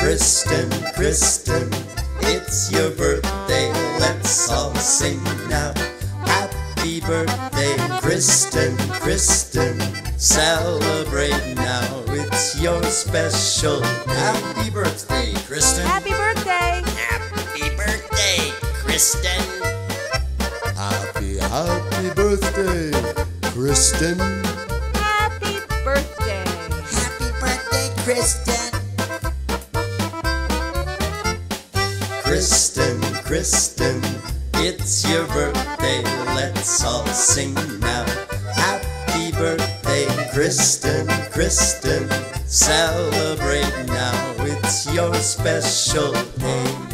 Kristen, Kristen, it's your birthday, let's all sing now. Happy birthday, Kristen, Kristen, celebrate now, it's your special day. Happy birthday, Kristen. Happy birthday! Happy birthday, Kristen. Happy birthday, Kristen. Happy birthday! Happy birthday, Kristen. Kristen, Kristen, it's your birthday, let's all sing now. Happy birthday, Kristen, Kristen, celebrate now, it's your special day.